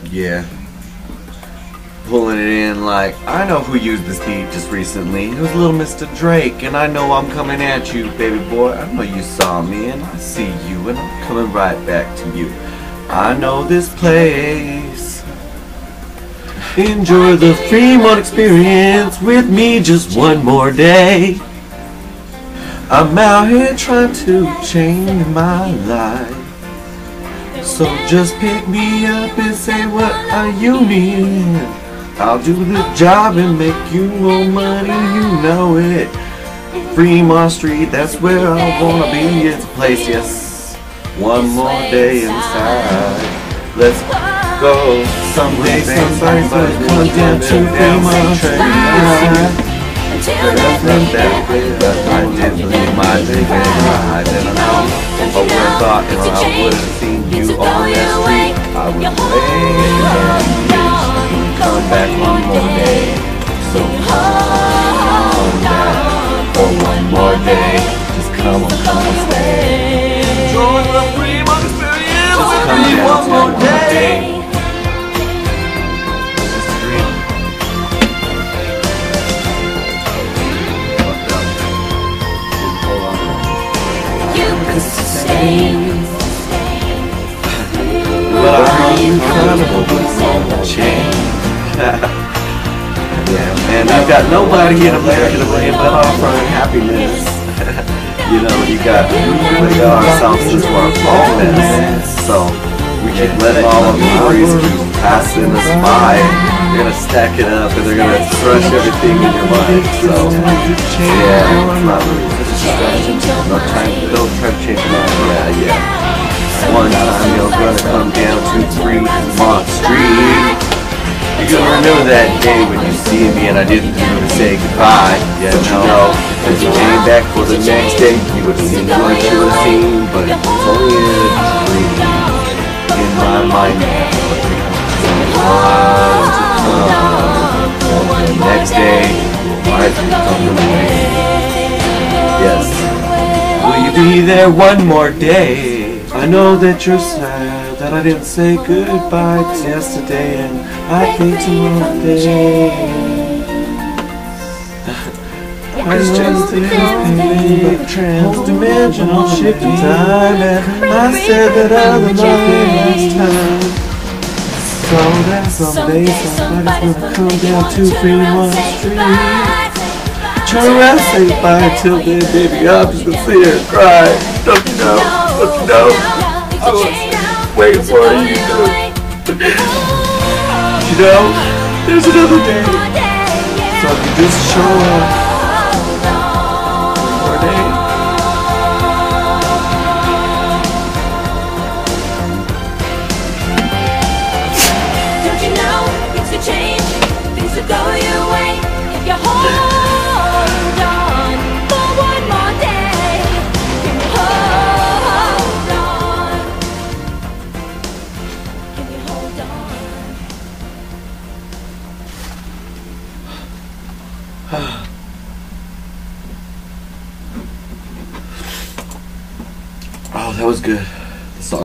Yeah. Pulling it in like, I know who used this beat just recently. It was little Mr. Drake, and I know I'm coming at you, baby boy. I know you saw me, and I see you, and I'm coming right back to you. I know this place. Enjoy the Fremont experience with me just one more day. I'm out here trying to change my life. So just pick me up and say what are you need. I'll do the job and make you more money, you know it. Fremont Street, that's where I wanna be. It's a place, yes. One more day inside. Let's go. Someday somebody's gonna come down to Fremont Street. But I did believe my big I didn't know. I would have thought, I would have seen you on that street. I was waiting. Come back one more day. So come back for one more day. Just come and stay. Enjoy the Fremont experience with me one more day. But I'm incredible with change. Yeah, man, I've got nobody in America to blame but our own happiness. You know, you got our substance for our faultness. So we keep letting all of the worries keep passing us by. They're gonna stack it up and they're gonna crush everything in your mind. So yeah, no time. Don't try to change your mind. Yeah. One time you're gonna come down to Fremont Street. You're gonna remember that day when you see me and I didn't even say goodbye. Yeah, no. As you came back for the next day, you would have seen what you would have seen, but it's only a dream in my mind. The next day, I come to me. Yes. Will you be there one more day? I know that you're sad that I didn't say goodbye to yesterday, and I think tomorrow day. I was just thinking about trans-dimensional shift in time, and I said that I would love you last time. So that someday somebody's gonna come down to Fremont Street. Turn around, say bye till then, baby. I'm just gonna sit here and cry. Don't you know? Don't you know? I was waiting for you. You know, there's another day. So you just show up. One more day. Don't you know things will change? Things will go your way if you hold. Oh, that was good.